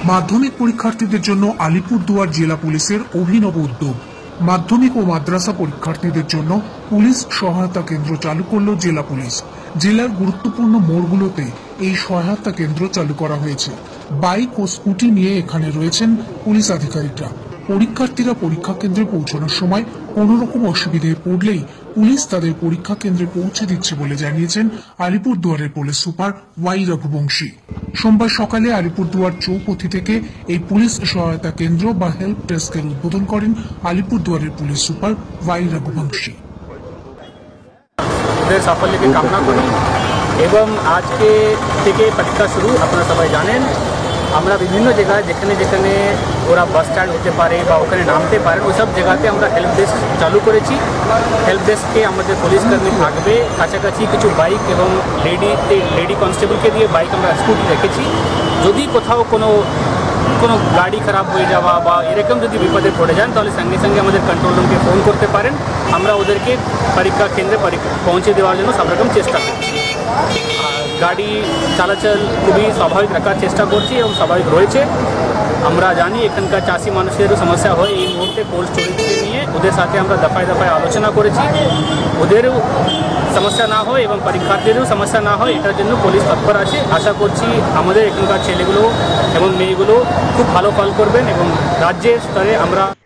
মাধ্যমিক পরীক্ষার্থীদের জন্য আলিপুরদুয়ার জেলা পুলিশের অভিনব উদ্যোগ। মাধ্যমিক ও মাদ্রাসা পরীক্ষার্থীদের জন্য পুলিশ সহায়তা কেন্দ্র চালু করল জেলা পুলিশ। জেলার গুরুত্বপূর্ণ মোড়গুলোতে এই সহায়তা কেন্দ্র চালু করা হয়েছে। বাইক ও স্কুটি নিয়ে এখানে রয়েছেন পুলিশ আধিকারিকরা। পরীক্ষার্থীরা পরীক্ষা কেন্দ্রে পৌঁছানোর সময় কোনো রকম অসুবিধায় পড়লেই পুলিশ তাদের পরীক্ষা কেন্দ্রে পৌঁছে দিচ্ছে বলে জানিয়েছেন আলিপুরদুয়ারের পুলিশ সুপার ওয়াই রঘুবংশী। সোমবার সকালে আলিপুরদুয়ার চৌপথি থেকে এই পুলিশ সহায়তা কেন্দ্র বা হেল্প ডেস্কের উদ্বোধন করেন আলিপুরদুয়ারের পুলিশ সুপার ওয়াই রঘুবংশী। সাফল্য की कामना करी এবং আজকে থেকে পরীক্ষা শুরু। আপনারা সবাই জানেন আমরা বিভিন্ন জায়গায় যেখানে যেখানে ওরা বাস স্ট্যান্ড হতে পারে বা ওখানে নামতে পারেন ওই সব জায়গাতে আমরা হেল্প ডেস্ক চালু করেছি। হেল্প ডেস্কে আমাদের পুলিশ কর্মী থাকবে, কাছাকাছি কিছু বাইক এবং লেডি কনস্টেবলকে দিয়ে বাইক আমরা স্কুটি রেখেছি। যদি কোথাও কোনো গাড়ি খারাপ হয়ে যাওয়া বা এরকম যদি বিপদে পড়ে যান তাহলে সঙ্গে সঙ্গে আমাদের কন্ট্রোল রুমকে ফোন করতে পারেন। আমরা ওদেরকে পরীক্ষা কেন্দ্রে পৌঁছে দেওয়ার জন্য সব রকম চেষ্টা করছি। গাড়ি চলাচল খুবই স্বাভাবিক রাখার চেষ্টা করছি এবং স্বাভাবিক রয়েছে। আমরা জানি এখানকার চাষি মানুষেরও সমস্যা হয়। এই মুহূর্তে কোল্ড স্টোরেজকে নিয়ে ওদের সাথে আমরা দফায় দফায় আলোচনা করেছি। ওদেরও সমস্যা না হয় এবং পরীক্ষার্থীদেরও সমস্যা না হয় এটার জন্য পুলিশ তৎপর আছে। আশা করছি আমাদের এখানকার ছেলেগুলো এবং মেয়েগুলো খুব ভালো ফল করবেন এবং রাজ্যের স্তরে আমরা